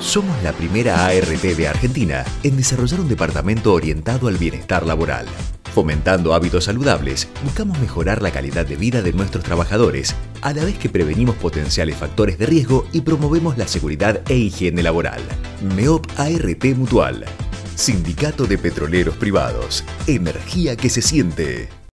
Somos la primera ART de Argentina en desarrollar un departamento orientado al bienestar laboral. Fomentando hábitos saludables, buscamos mejorar la calidad de vida de nuestros trabajadores, a la vez que prevenimos potenciales factores de riesgo y promovemos la seguridad e higiene laboral. MEOP ART Mutual. Sindicato de Petroleros Privados. Energía que se siente.